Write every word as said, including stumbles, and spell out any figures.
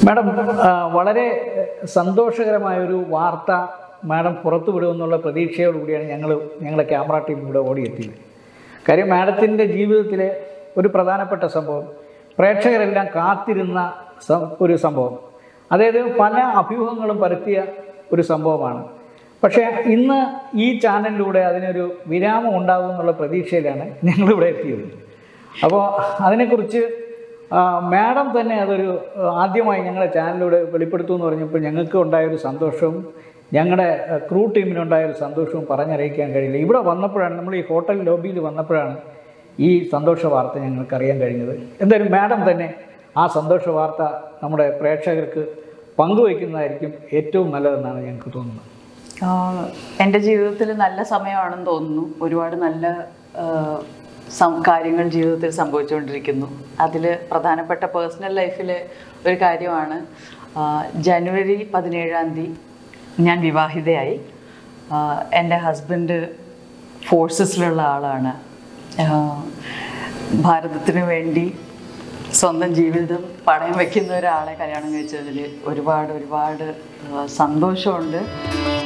Madam വളരെ സന്തോഷകരമായൊരു വാർത്ത madam പുറത്തു വിടുമെന്നുള്ള പ്രതീക്ഷയോടുകൂടിയാണ് ഞങ്ങൾ ഞങ്ങളുടെ ക്യാമറ ടീം ഇവിടെ ഓടിയെത്തിയത്. കാര്യം മാഡത്തിൻ്റെ ജീവിതത്തിലെ ഒരു പ്രധാനപ്പെട്ട സംഭവം, പ്രേക്ഷകരെല്ലാം കാത്തിരുന്ന ഒരു സംഭവം, അതായത് പല അഭ്യൂഹങ്ങളും പരത്തിയ ഒരു സംഭവമാണ്. പക്ഷേ ഇന്ന് ഈ ചാനലിലൂടെ അതിനൊരു വിരാമം ഉണ്ടാകും എന്നുള്ള പ്രതീക്ഷയിലാണ് ഞങ്ങളിവിടെ എത്തിയത്. അപ്പോൾ അതിനെക്കുറിച്ച് മാഡം തന്നെ അതൊരു ആദ്യമായി ഞങ്ങളുടെ ചാനലിലൂടെ വെളിപ്പെടുത്തുമെന്ന് പറഞ്ഞപ്പോൾ ഞങ്ങൾക്ക് ഉണ്ടായൊരു സന്തോഷവും ഞങ്ങളുടെ ക്രൂ ടീമിനുണ്ടായൊരു സന്തോഷവും പറഞ്ഞറിയിക്കാൻ കഴിയില്ല. ഇവിടെ വന്നപ്പോഴാണ്, നമ്മൾ ഈ ഹോട്ടൽ ലോബിയിൽ വന്നപ്പോഴാണ് ഈ സന്തോഷ വാർത്ത ഞങ്ങൾക്ക് അറിയാൻ കഴിഞ്ഞത്. എന്തായാലും മാഡം തന്നെ ആ സന്തോഷ വാർത്ത നമ്മുടെ പ്രേക്ഷകർക്ക് പങ്കുവയ്ക്കുന്നതായിരിക്കും ഏറ്റവും നല്ലതെന്നാണ് ഞങ്ങൾക്ക് തോന്നുന്നത്. എൻ്റെ ജീവിതത്തിൽ നല്ല സമയമാണെന്ന് തോന്നുന്നു. ഒരുപാട് നല്ല കാര്യങ്ങൾ ജീവിതത്തിൽ സംഭവിച്ചുകൊണ്ടിരിക്കുന്നു. അതിൽ പ്രധാനപ്പെട്ട പേഴ്സണൽ ലൈഫിലെ ഒരു കാര്യമാണ്, ജനുവരി പതിനേഴാം തീയതി ഞാൻ വിവാഹിതയായി. എൻ്റെ ഹസ്ബൻഡ് ഫോഴ്സസിലുള്ള ആളാണ്. ഭാരതത്തിന് വേണ്ടി സ്വന്തം ജീവിതം പണയം വയ്ക്കുന്ന ഒരാളെ കല്യാണം കഴിച്ചതിൽ ഒരുപാട് ഒരുപാട് സന്തോഷമുണ്ട്.